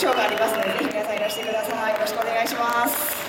ショーがありますので、ぜひ皆さんいらしてください。よろしくお願いします。